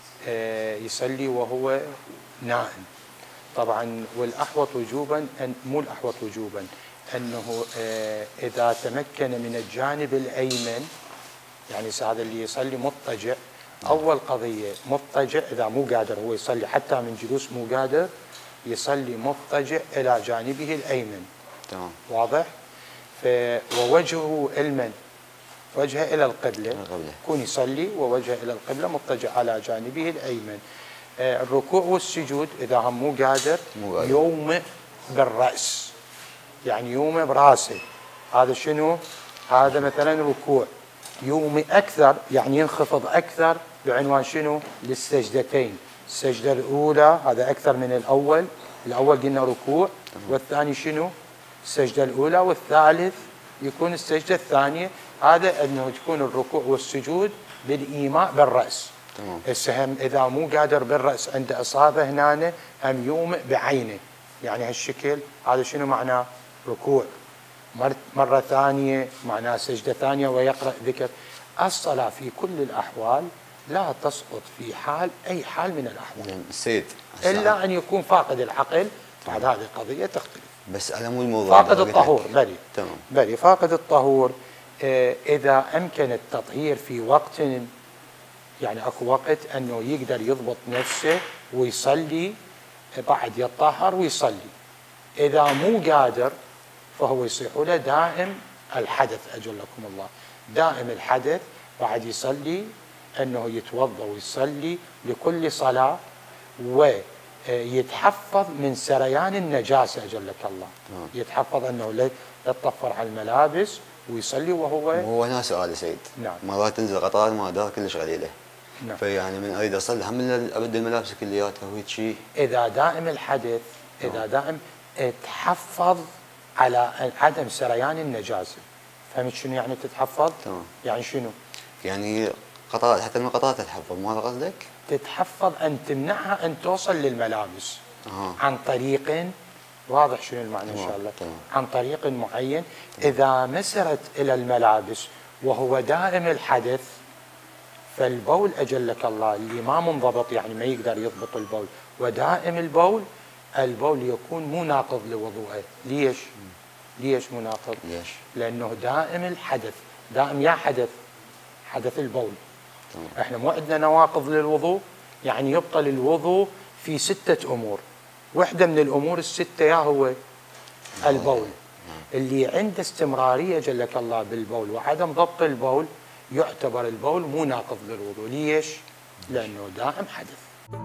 يصلي وهو نائم. طبعا والاحوط وجوبا مو الاحوط وجوبا انه اذا تمكن من الجانب الايمن، يعني هذا اللي يصلي مضطجع، اول قضيه مضطجع، اذا مو قادر هو يصلي حتى من جلوس مو قادر يصلي مضطجع الى جانبه الايمن. تمام. واضح؟ ووجهه المن، وجهه الى القبله، يكون يصلي ووجهه الى القبله مضطجع على جانبه الايمن. الركوع والسجود اذا هم مو قادر يومئ بالراس، يعني يومئ براسه. هذا شنو؟ هذا مثلا ركوع. يومئ اكثر يعني ينخفض اكثر بعنوان شنو؟ للسجدتين. السجدة الأولى هذا أكثر من الأول، الأول قلنا ركوع، والثاني شنو؟ السجدة الأولى، والثالث يكون السجدة الثانية، هذا أنه تكون الركوع والسجود بالإيماء بالرأس. السهم إذا مو قادر بالرأس عنده إصابة هنا هم يومئ بعينه، يعني هالشكل، هذا شنو معناه؟ ركوع. مرة ثانية معناه سجدة ثانية ويقرأ ذكر. الصلاة في كل الأحوال لا تسقط في حال أي حال من الأحوال السيد إلا أن يكون فاقد العقل، بعد هذه قضية تختلف. بس على مو الموضوع فاقد الطهور بلي تمام بلي فاقد الطهور إذا أمكن التطهير في وقت، يعني أكو وقت أنه يقدر يضبط نفسه ويصلي بعد يطهر ويصلي. إذا مو قادر فهو يصيح له دائم الحدث، أجلكم الله، دائم الحدث، بعد يصلي أنه يتوضأ ويصلي لكل صلاة، ويتحفظ من سريان النجاسة أجلك الله. يتحفظ أنه لا يتطفر على الملابس ويصلي وهو هو هنا سؤال سيد. نعم. مرات تنزل قطرات ما دار كلش قليله. نعم. فيعني من اريد اصلي هم ابدل الملابس كلياتها وهيك شيء. اذا دائم الحدث، اذا دائم تحفظ على عدم سريان النجاسه. فهمت شنو يعني تتحفظ؟ تمام. يعني شنو؟ يعني قطرات، حتى من قطرات تتحفظ، مو هذا قصدك؟ تتحفظ ان تمنعها ان توصل للملابس عن طريق واضح شنو المعنى ان شاء الله؟ عن طريق معين. اذا مسرت الى الملابس وهو دائم الحدث، فالبول أجلك الله اللي ما منضبط، يعني ما يقدر يضبط البول ودائم البول يكون مو ناقض لوضوءه. ليش؟ ليش مو ناقض؟ ليش؟ لأنه دائم الحدث، دائم يا حدث البول. احنا مو عندنا نواقض للوضوء، يعني يبطل الوضوء في 6 أمور، واحدة من الأمور ال6 يا هو البول. اللي عنده استمرارية جلك الله بالبول وعدم ضبط البول يعتبر البول مو ناقض للوضوء. ليش؟ لأنه دائم حدث.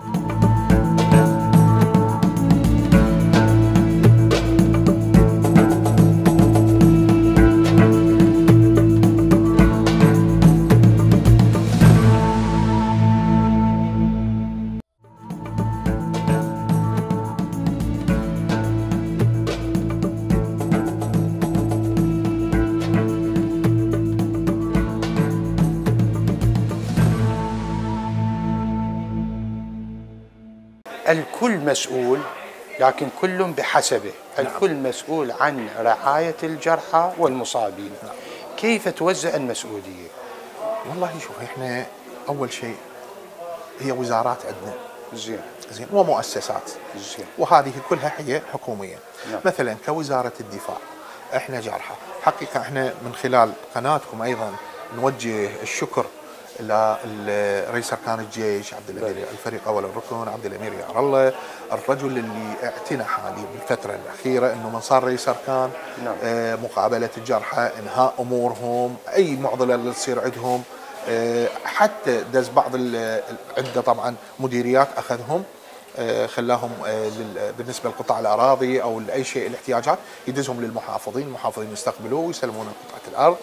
الكل مسؤول، لكن كل بحسبه. الكل مسؤول عن رعاية الجرحى والمصابين. كيف توزع المسؤولية؟ والله شوف، احنا أول شيء هي وزارات عندنا زين ومؤسسات زين، وهذه كلها هي حكومية. نعم. مثلا كوزارة الدفاع احنا جرحى، حقيقة احنا من خلال قناتكم أيضا نوجه الشكر لرئيس أركان الجيش عبد الأمير الفريق أول الركن عبد الأمير يعر الله، الرجل اللي اعتنى حاليا بالفترة الأخيرة أنه من صار رئيس أركان نعم. مقابلة الجرحى، إنهاء أمورهم، أي معضلة اللي تصير عندهم، حتى دز بعض عنده طبعا مديريات أخذهم خلاهم بالنسبة لقطاع الأراضي أو لأي شيء الاحتياجات يدزهم للمحافظين، المحافظين يستقبلوه ويسلمون قطعة الأرض.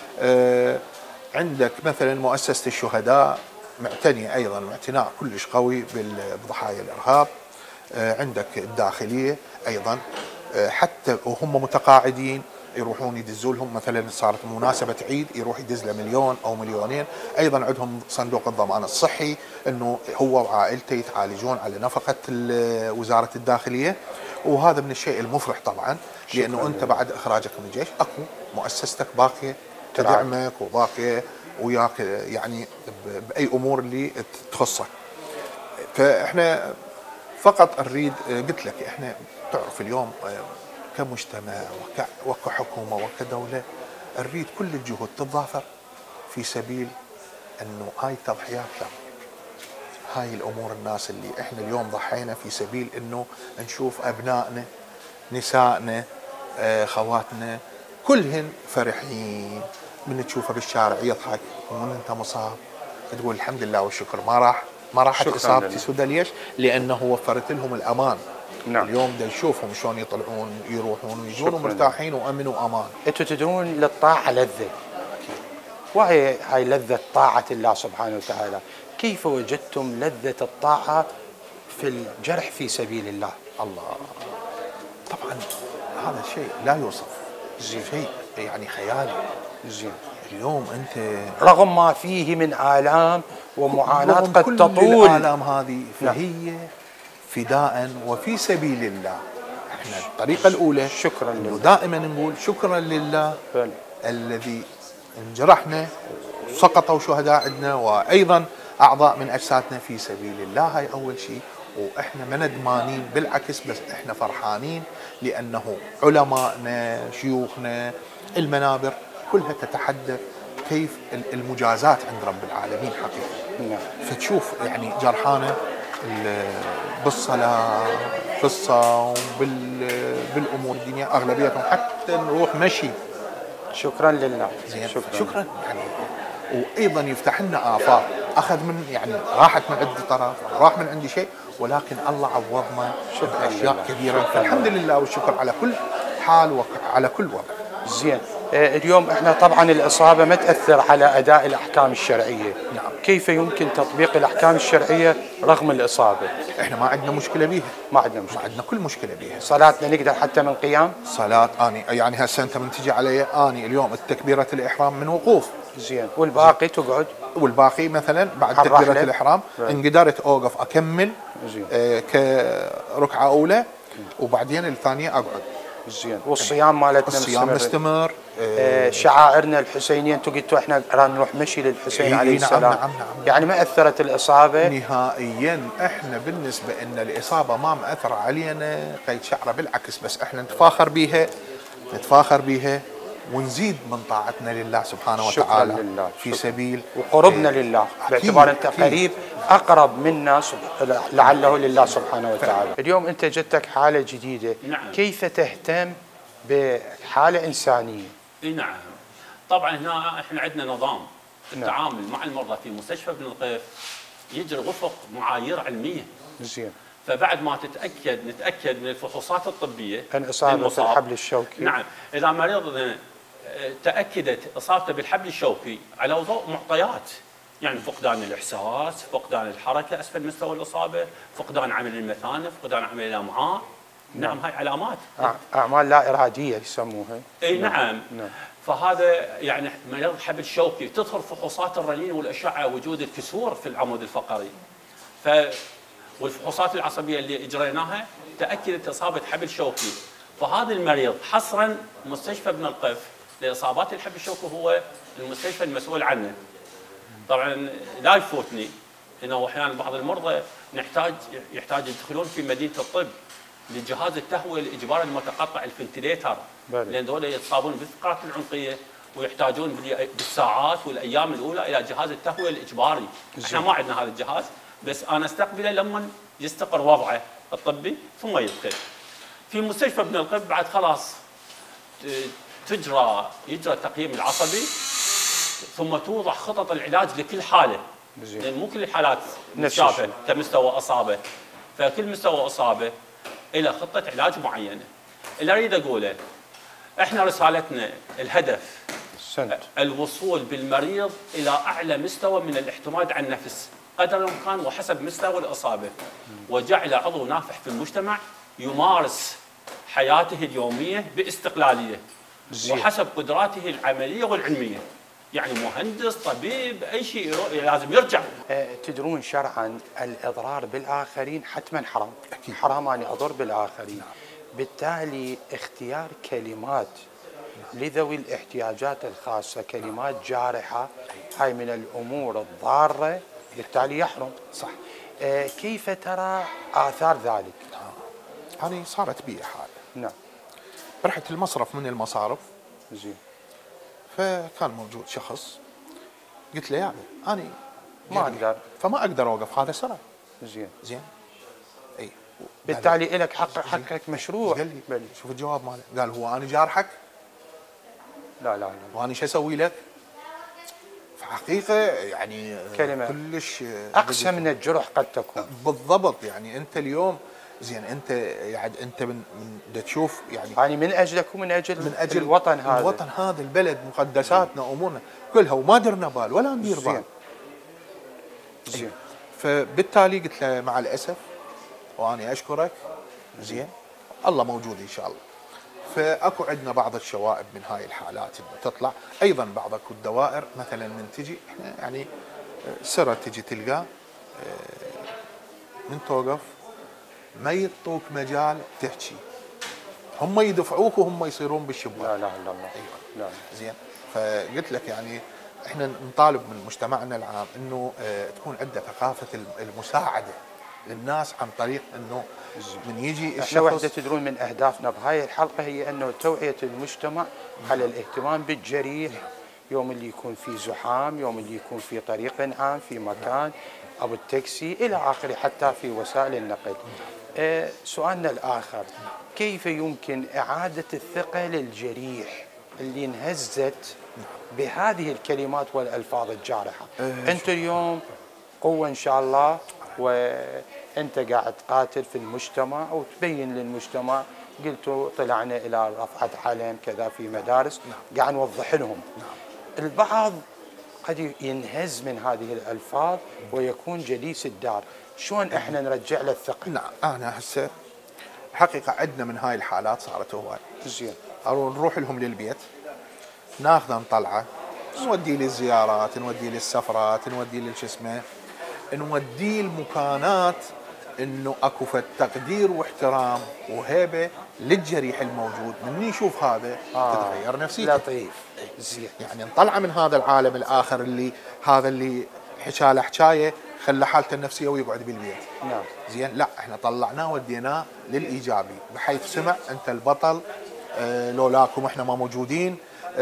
عندك مثلا مؤسسة الشهداء معتنية أيضا اعتناء كلش قوي بضحايا الإرهاب. عندك الداخلية أيضا حتى وهم متقاعدين يروحون يدزوا لهم، مثلا صارت مناسبة عيد يروح يدز له 1,000,000 أو 2,000,000. أيضا عندهم صندوق الضمان الصحي أنه هو وعائلته يتعالجون على نفقة وزارة الداخلية. وهذا من الشيء المفرح طبعا، لأنه أنت بعد إخراجك من الجيش أكو مؤسستك باقية تدعمك وباقية وياك يعني بأي أمور اللي تخصك. فإحنا فقط نريد، قلت لك إحنا تعرف اليوم كمجتمع وكحكومة وكدولة نريد كل الجهود تتضافر في سبيل أنه هاي التضحيات، لا هاي الأمور الناس اللي إحنا اليوم ضحينا في سبيل أنه نشوف أبنائنا نسائنا خواتنا كلهن فرحين، من تشوفه بالشارع يضحك، ومن انت مصاب تقول الحمد لله والشكر ما راحت اصابتي سدى. ليش؟ لانه وفرت لهم الامان. نعم. اليوم دا نشوفهم شلون يطلعون يروحون ويجون مرتاحين وامن وامان. انتم تدرون للطاعه لذه، وهي هاي لذه طاعه الله سبحانه وتعالى. كيف وجدتم لذة الطاعة في الجرح في سبيل الله؟ الله، طبعا هذا شيء لا يوصف، شيء يعني خيالي. زين. اليوم انت رغم ما فيه من آلام ومعاناة قد كل تطول، الآلام هذه فهي فداء وفي سبيل الله. احنا الطريقة الأولى شكرا لله، دائما نقول شكرا لله فعلا. الذي انجرحنا وسقطوا شهداء عندنا وأيضا أعضاء من أجسادنا في سبيل الله. هاي أول شيء، وإحنا ما ندمانين، بالعكس بس إحنا فرحانين لأنه علماءنا شيوخنا المنابر كلها تتحدث كيف المجازات عند رب العالمين حقيقة. نعم. فتشوف يعني جرحانا بالصلاة في الصوم بالأمور الدنيا أغلبيتهم حتى نروح مشي. شكرا لله. زين، شكرا يعني. وأيضا يفتح لنا آفاق، أخذ من يعني راحت من عندي طرف، راح من عندي شيء، ولكن الله عوضنا بأشياء كبيرة. فالحمد لله والشكر على كل حال وعلى كل وضع. زين. اليوم احنا طبعا الإصابة ما تأثر على أداء الأحكام الشرعية. نعم. كيف يمكن تطبيق الأحكام الشرعية رغم الإصابة؟ احنا ما عندنا مشكلة بيها، ما عندنا مشكلة، ما عندنا كل مشكلة بيها. صلاتنا نقدر حتى من قيام؟ صلاة اني يعني هسه انت من تجي علي اني اليوم التكبيرة الإحرام من وقوف. زين. والباقي تقعد؟ والباقي مثلا بعد تكبيرة الإحرام ان قدرت اوقف اكمل كركعة أولى وبعدين الثانية اقعد. زين. والصيام مالتنا الصيام مستمر. شعائرنا الحسينيه، انتم قلتوا احنا نروح مشي للحسين عليه السلام. نعم. يعني ما اثرت الاصابه نهائيا. احنا بالنسبه ان الاصابه ما مأثره علينا قيد شعره، بالعكس، بس احنا نتفاخر بيها ونزيد من طاعتنا لله سبحانه وتعالى لله. في سبيل وقربنا لله، باعتبار انت قريب اقرب منا لعله لله سبحانه وتعالى. اليوم انت جتك حاله جديده. نعم. كيف تهتم بحاله انسانيه؟ نعم. طبعا هنا احنا عندنا نظام التعامل مع المرضى في مستشفى ابن القيف يجري وفق معايير علميه. زين. فبعد ما نتاكد من الفحوصات الطبيه ان اصابه الحبل الشوكي. نعم. اذا مريضنا تاكدت اصابته بالحبل الشوكي على ضوء معطيات، يعني فقدان الاحساس، فقدان الحركه اسفل مستوى الاصابه، فقدان عمل المثانه، فقدان عمل الامعاء. نعم، هاي علامات اعمال لا اراديه يسموها. اي نعم. فهذا يعني مريض حبل شوكي تظهر فحوصات الرنين والاشعه وجود الكسور في العمود الفقري. والفحوصات العصبيه اللي اجريناها تاكدت اصابه حبل شوكي. فهذا المريض حصرا مستشفى ابن القيف لاصابات الحبل الشوكي هو المستشفى المسؤول عنه. طبعا لا يفوتني انه احيانا بعض المرضى يحتاج يدخلون في مدينه الطب لجهاز التهويه الاجباري المتقطع الفنتليتر، لان دول يتصابون بالفقرات العنقيه ويحتاجون بالساعات والايام الاولى الى جهاز التهويه الاجباري. احنا ما عندنا هذا الجهاز، بس انا استقبله لما يستقر وضعه الطبي ثم يدخل. في مستشفى ابن القيف بعد خلاص يجرى التقييم العصبي ثم توضع خطط العلاج لكل حاله، لان مو كل الحالات متشابهه كمستوى اصابه، فكل مستوى اصابه الى خطه علاج معينه. اللي اريد اقوله احنا رسالتنا الهدف الوصول بالمريض الى اعلى مستوى من الاعتماد على النفس قدر الامكان وحسب مستوى الاصابه، وجعله عضو نافع في المجتمع يمارس حياته اليوميه باستقلاليه وحسب قدراته العمليه والعلميه. يعني مهندس، طبيب، اي شيء لازم يرجع. تدرون شرعا الاضرار بالاخرين حتما حرام. حرام اني اضر بالاخرين. بالتالي اختيار كلمات لذوي الاحتياجات الخاصه كلمات جارحه هاي من الامور الضاره، بالتالي يحرم. صح. كيف ترى اثار ذلك؟ هذه صارت بي حال. نعم. رحت المصرف من المصارف. زين. فكان موجود شخص، قلت له يعني انا ما اقدر، فما اقدر اوقف، هذا سرع. زين. اي بالتالي لك حقك مشروع. قال لي شوف الجواب ماله، قال هو انا جارحك؟ لا وانا شو اسوي لك؟ فحقيقه يعني كلمه كلش اقسى من الجرح قد تكون. بالضبط. يعني انت اليوم زين، انت يعني انت من تشوف يعني من اجلك ومن اجل الوطن هذا، الوطن هذا، البلد، مقدساتنا، امورنا كلها، وما درنا بال ولا ندير بال. زين. فبالتالي قلت له مع الاسف واني اشكرك، زين الله موجود ان شاء الله. فاكو عندنا بعض الشوائب من هاي الحالات انه تطلع، ايضا بعض اكو الدوائر مثلا من تجي احنا يعني سره تجي تلقاه من توقف ما يعطوك مجال تحكي، هم يدفعوك وهم يصيرون بالشباك. لا لا لا الله. ايوه لا. زين. فقلت لك يعني احنا نطالب من مجتمعنا العام انه تكون عنده ثقافه المساعده للناس عن طريق انه من يجي احنا الشخص. وحده تدرون من اهدافنا بهاي الحلقه هي انه توعيه المجتمع على الاهتمام بالجريح، يوم اللي يكون في زحام، يوم اللي يكون في طريق عام، في مكان او التاكسي الى اخره، حتى في وسائل النقل. سؤالنا الاخر، كيف يمكن اعاده الثقه للجريح اللي انهزت بهذه الكلمات والالفاظ الجارحه؟ انت اليوم قوه ان شاء الله، وانت قاعد تقاتل في المجتمع وتبين للمجتمع، قلتوا طلعنا الى رفعه علم كذا في مدارس، قاعد نوضح لهم. البعض قد ينهز من هذه الالفاظ ويكون جليس الدار، شلون احنا نرجع له الثقه؟ نعم انا هسه حقيقه عندنا من هاي الحالات صارت هواي. زين. نروح لهم للبيت، ناخذه نطلعه، نوديه للزيارات، نوديه للسفرات، نوديه للشو اسمه، نوديه المكانات انه اكو فد تقدير واحترام وهيبه للجريح الموجود. من يشوف هذا تتغير نفسيته. لطيف. زين. يعني نطلعه من هذا العالم الاخر اللي هذا اللي حكى له حكايه خلى حالته النفسيه ويقعد بالبيت. نعم. زين. لا احنا طلعناه وديناه للايجابي، بحيث سمع انت البطل، لولاكم احنا ما موجودين.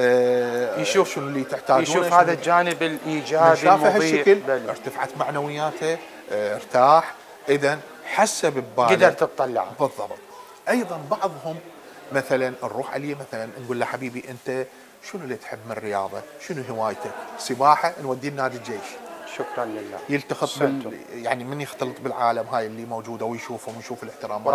يشوف شنو اللي تحتاجونه، يشوف هذا الجانب الايجابي شافه المضيء. هالشكل ارتفعت معنوياته، ارتاح، اذا حس بباله قدرت تطلع. بالضبط. ايضا بعضهم مثلا نروح عليه مثلا نقول له حبيبي انت شنو اللي تحب من الرياضه؟ شنو هوايتك؟ سباحه؟ نوديه نادي الجيش. شكرا لله. يلتخط يعني من يختلط بالعالم هاي اللي موجوده ويشوفهم ويشوف الاحترام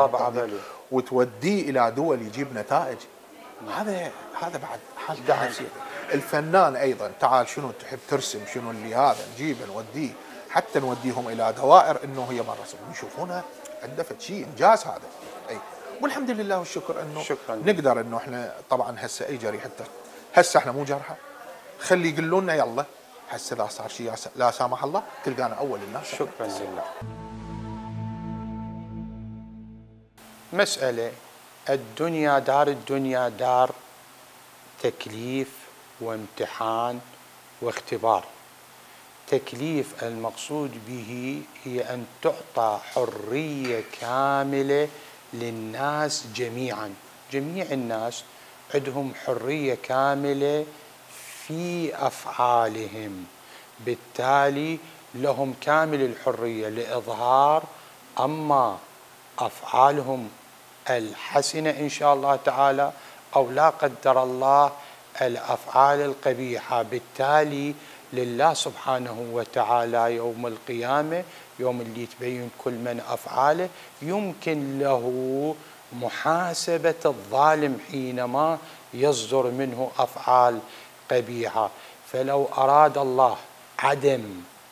وتوديه الى دول يجيب نتائج. هذا بعد حالته نفسيه. الفنان ايضا تعال شنو تحب ترسم؟ شنو اللي هذا؟ نجيبه نوديه، حتى نوديهم الى دوائر انه هي ما رسم، يشوفونه عنده شيء انجاز هذا. اي والحمد لله والشكر انه نقدر انه احنا طبعا هسه اي جريح هسه احنا مو جرحى، خلي يقولوا لنا يلا هسه اذا صار شيء لا سامح الله تلقانا اول الناس. شكرا لله. مسألة، الدنيا دار تكليف وامتحان واختبار. تكليف المقصود به هي أن تعطى حرية كاملة للناس جميعا، جميع الناس عندهم حرية كاملة في أفعالهم، بالتالي لهم كامل الحرية لإظهار أما أفعالهم الحسنة إن شاء الله تعالى، أو لا قدر الله الأفعال القبيحة. بالتالي لله سبحانه وتعالى يوم القيامة، يوم اللي تبين كل من أفعاله، يمكن له محاسبة الظالم حينما يصدر منه أفعال قبيحة. فلو أراد الله عدم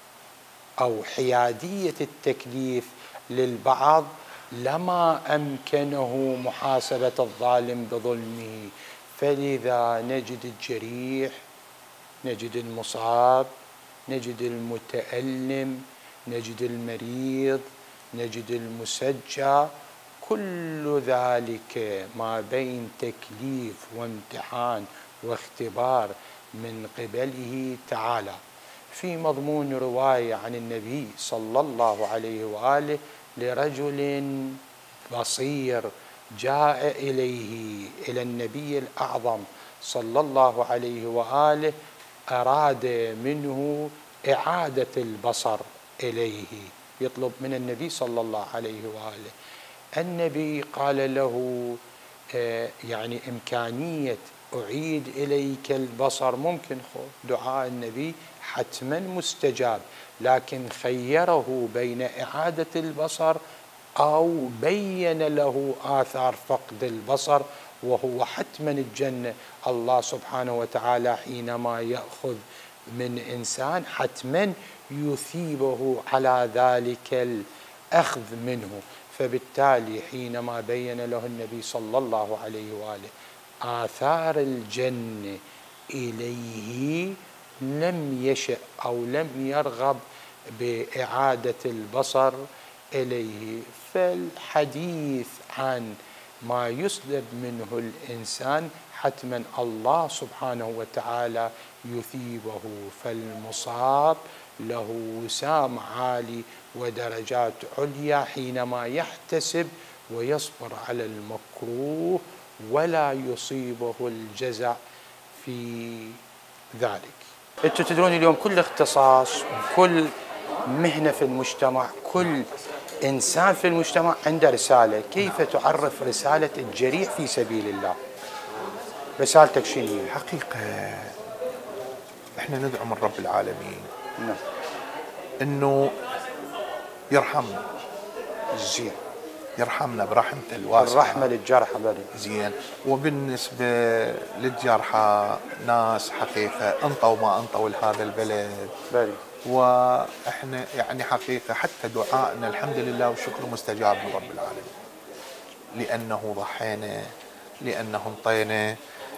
أو حيادية التكليف للبعض لما أمكنه محاسبة الظالم بظلمه. فلذا نجد الجريح، نجد المصاب، نجد المتألم، نجد المريض، نجد المسجى، كل ذلك ما بين تكليف وامتحان واختبار من قبله تعالى. في مضمون رواية عن النبي صلى الله عليه وآله لرجل بصير جاء إلى النبي الأعظم صلى الله عليه وآله، أراد منه إعادة البصر إليه، يطلب من النبي صلى الله عليه وآله. النبي قال له يعني إمكانية أعيد إليك البصر ممكن، دعاء النبي حتما مستجاب، لكن خيره بين إعادة البصر أو بين له آثار فقد البصر، وهو حتما الجنة. الله سبحانه وتعالى حينما يأخذ من إنسان حتما يثيبه على ذلك الأخذ منه. فبالتالي حينما بين له النبي صلى الله عليه وآله آثار الجنة إليه لم يشأ أو لم يرغب بإعادة البصر إليه. فالحديث عن ما يسلب منه الإنسان حتما الله سبحانه وتعالى يثيبه. فالمصاب له وسام عالي ودرجات عليا حينما يحتسب ويصبر على المكروه ولا يصيبه الجزع في ذلك. انتم تدرون اليوم كل اختصاص، كل مهنة في المجتمع، كل إنسان في المجتمع عنده رسالة. كيف تعرف رسالة الجريح في سبيل الله؟ رسالتك شنو؟ حقيقة احنا ندعو من رب العالمين نعم انه يرحمنا. زين. يرحمنا برحمته الواسعة. الرحمة للجرحى بلي. زين. وبالنسبة للجرحى ناس حقيقة انطوا ما انطوا لهذا البلد بلي. واحنا يعني حقيقة حتى دعائنا الحمد لله والشكر مستجاب من رب العالمين، لأنه ضحينا، لأنه انطينا.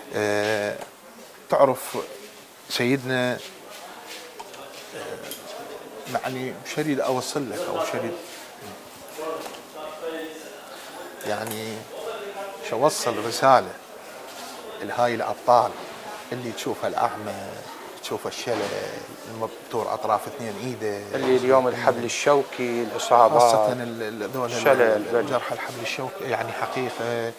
تعرف سيدنا يعني شريد أوصل لك أو شريد يعني شو أوصل رسالة لهاي الأبطال اللي تشوفها الأعمى، تشوفها الشلل، المبتور أطراف 2 إيده، اللي اليوم الحبل الشوكي، الإصابات، خاصة ذول جرحى الحبل الشوكي. يعني حقيقة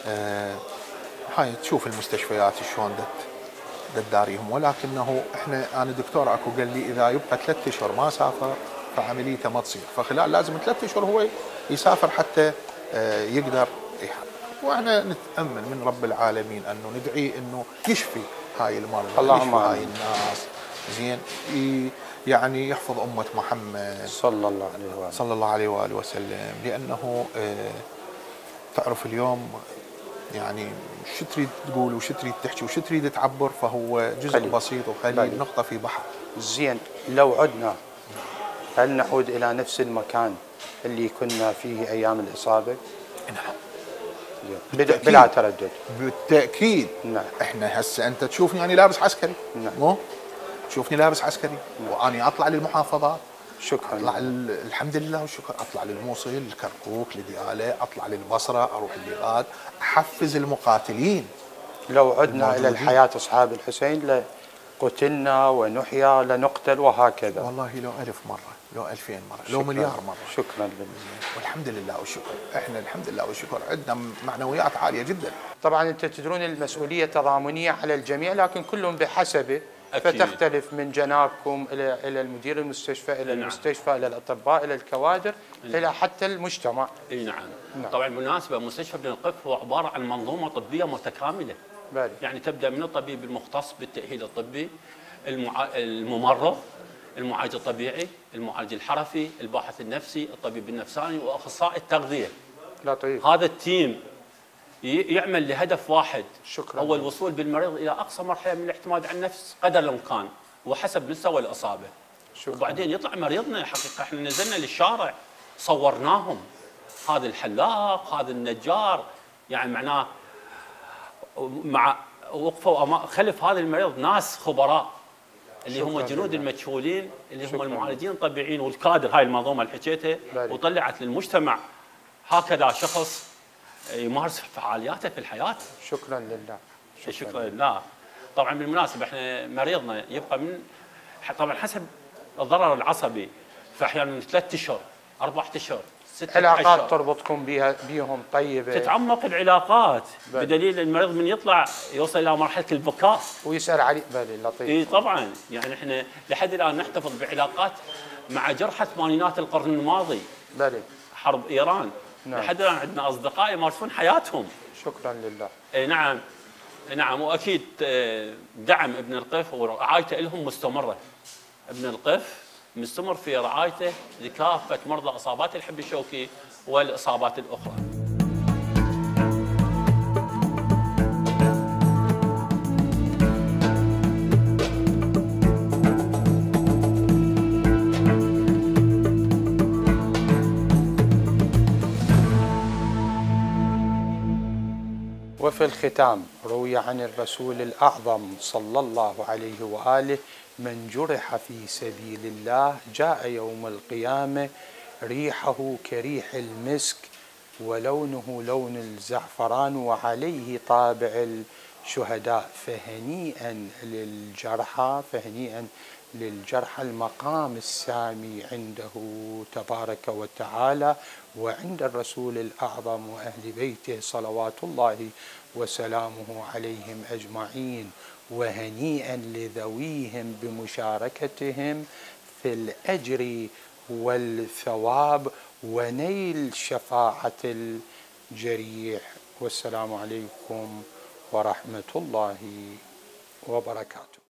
هاي تشوف المستشفيات شلون داريهم. ولكنه انا دكتور اكو قال لي اذا يبقى 3 اشهر ما سافر فعمليته ما تصير، فخلال لازم 3 اشهر هو يسافر حتى يقدر يحقق. واحنا نتامل من رب العالمين انه ندعي انه يشفي هاي المرضى، اللهم يشفي هاي الناس. زين. يعني يحفظ امه محمد صلى الله عليه واله وسلم، لانه تعرف اليوم يعني شو تريد تقول وشو تريد تحكي وشو تريد تعبر، فهو جزء قليل. بسيط وقليل، نقطة في بحر. زين. لو عدنا هل نعود إلى نفس المكان اللي كنا فيه أيام الإصابة؟ نعم. بلا تردد. بالتأكيد. نعم. احنا هسه انت تشوفني انا لابس عسكري. نعم. مو تشوفني لابس عسكري. نعم. واني اطلع للمحافظات. شكرا. اطلع الحمد لله والشكر، اطلع للموصل، للكركوك، لديالى، اطلع للبصره، اروح الليغات، احفز المقاتلين. لو عدنا الى الحياه اصحاب الحسين لقتلنا ونحيا لنقتل وهكذا. والله لو 1000 مره، لو 2000 مره، لو مليار مره. شكرا لله والحمد لله والشكر. احنا الحمد لله والشكر عندنا معنويات عاليه جدا. طبعا انت تدرون المسؤوليه تضامنيه على الجميع، لكن كلهم بحسبه. أكيد. فتختلف من جنابكم الى المدير المستشفى، الى المستشفى، الى الاطباء، الى الكوادر، الى حتى المجتمع. اي نعم. طبعا بالمناسبه مستشفى ابن القف هو عباره عن منظومه طبيه متكامله. بالي. يعني تبدا من الطبيب المختص بالتاهيل الطبي، الممرض، المعالج الطبيعي، المعالج الحرفي، الباحث النفسي، الطبيب النفساني، واخصائي التغذيه. لطيف. هذا التيم يعمل لهدف واحد. شكرا. هو الوصول بالمريض الى اقصى مرحله من الاعتماد على النفس قدر الامكان وحسب مستوى الاصابه. شكرا. وبعدين يطلع مريضنا. حقيقه احنا نزلنا للشارع صورناهم، هذا الحلاق، هذا النجار، يعني معناه مع وقفوا خلف هذا المريض ناس خبراء اللي هم الجنود المجهولين اللي هم المعالجين الطبيعيين والكادر. هاي المنظومه اللي حكيتها وطلعت للمجتمع هكذا شخص يمارس فعالياته في الحياه. شكرا لله. شكرا لله. طبعا بالمناسبه احنا مريضنا يبقى من طبعا حسب الضرر العصبي، فاحيانا من 3 اشهر، 4 اشهر، 6 اشهر. علاقات تربطكم بيهم طيبه، تتعمق العلاقات. بدليل المريض من يطلع يوصل الى مرحله البكاء ويسال علي. بالي. لطيف. اي طبعا. يعني احنا لحد الان نحتفظ بعلاقات مع جرحى ثمانينات القرن الماضي. بالي. حرب ايران. نعم. لحد الان عندنا اصدقاء يمارسون حياتهم. شكرا لله. اي نعم. نعم. واكيد دعم ابن القف ورعايته لهم مستمره. ابن القف مستمر في رعايته لكافه مرضى اصابات الحبل الشوكي والاصابات الاخرى. وفي الختام روي عن الرسول الأعظم صلى الله عليه وآله: من جرح في سبيل الله جاء يوم القيامة ريحه كريح المسك ولونه لون الزعفران وعليه طابع الشهداء. فهنيئا للجرحى المقام السامي عنده تبارك وتعالى وعند الرسول الأعظم وأهل بيته صلوات الله وسلامه عليهم أجمعين. وهنيئا لذويهم بمشاركتهم في الأجر والثواب ونيل شفاعة الجريح. والسلام عليكم ورحمة الله وبركاته.